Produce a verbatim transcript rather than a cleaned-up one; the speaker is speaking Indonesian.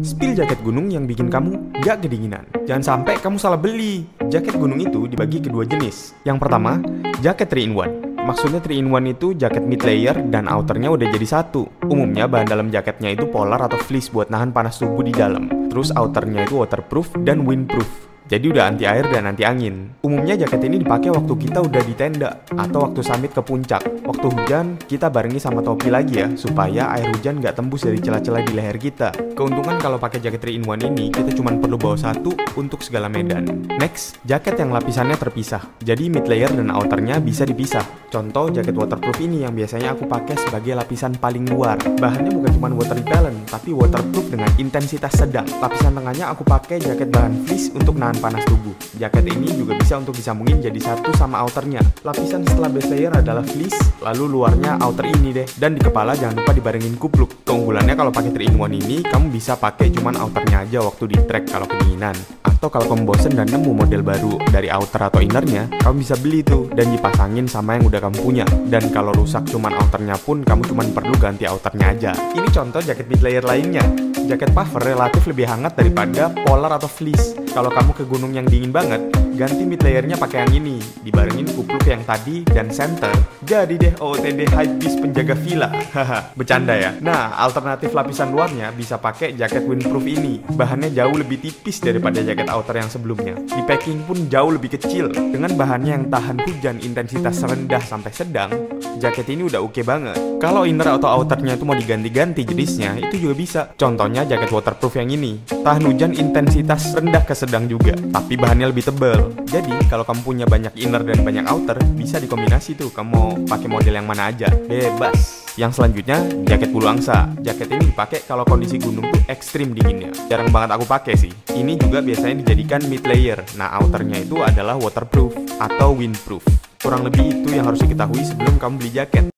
Spill jaket gunung yang bikin kamu gak kedinginan. Jangan sampai kamu salah beli. Jaket gunung itu dibagi kedua jenis. Yang pertama, jaket three in one. Maksudnya three in one itu jaket mid layer dan outernya udah jadi satu. Umumnya bahan dalam jaketnya itu polar atau fleece buat nahan panas tubuh di dalam. Terus outernya itu waterproof dan windproof. Jadi udah anti air dan anti angin. Umumnya jaket ini dipakai waktu kita udah di tenda atau waktu summit ke puncak. Waktu hujan kita barengi sama topi lagi ya, supaya air hujan nggak tembus dari celah-celah di leher kita. Keuntungan kalau pakai jaket three in one ini, kita cuma perlu bawa satu untuk segala medan. Next, jaket yang lapisannya terpisah. Jadi mid layer dan outernya bisa dipisah. Contoh jaket waterproof ini yang biasanya aku pakai sebagai lapisan paling luar. Bahannya bukan cuma water repellent, tapi waterproof dengan intensitas sedang. Lapisan tengahnya aku pakai jaket bahan fleece untuk nahan panas tubuh. Jaket ini juga bisa untuk disambungin jadi satu sama outernya. Lapisan setelah base layer adalah fleece, lalu luarnya outer ini deh. Dan di kepala jangan lupa dibarengin kupluk. Keunggulannya kalau pakai three in one ini, kamu bisa pakai cuman outernya aja waktu di trek kalau kedinginan. Atau kalau kamu bosen dan nemu model baru dari outer atau innernya, kamu bisa beli tuh dan dipasangin sama yang udah kamu punya. Dan kalau rusak cuman outernya pun, kamu cuman perlu ganti outernya aja. Ini contoh jaket mid layer lainnya. Jaket puffer relatif lebih hangat daripada polar atau fleece. Kalau kamu ke gunung yang dingin banget, ganti mid layernya pakai yang ini, dibarengin kupluk yang tadi dan center. Jadi deh O O T D hypebeast penjaga villa. Haha, bercanda ya. Nah, alternatif lapisan luarnya bisa pakai jaket windproof ini. Bahannya jauh lebih tipis daripada jaket outer yang sebelumnya. Di packing pun jauh lebih kecil. Dengan bahannya yang tahan hujan intensitas rendah sampai sedang, jaket ini udah oke banget. Kalau inner atau outernya itu mau diganti-ganti jenisnya, itu juga bisa. Contohnya jaket waterproof yang ini, tahan hujan intensitas rendah ke sedang juga, tapi bahannya lebih tebal. Jadi kalau kamu punya banyak inner dan banyak outer, bisa dikombinasi tuh. Kamu mau pakai model yang mana aja, bebas. Yang selanjutnya, jaket bulu angsa. Jaket ini dipakai kalau kondisi gunung tuh ekstrim dinginnya. Jarang banget aku pakai sih. Ini juga biasanya dijadikan mid layer. Nah, outernya itu adalah waterproof atau windproof. Kurang lebih itu yang harus diketahui sebelum kamu beli jaket.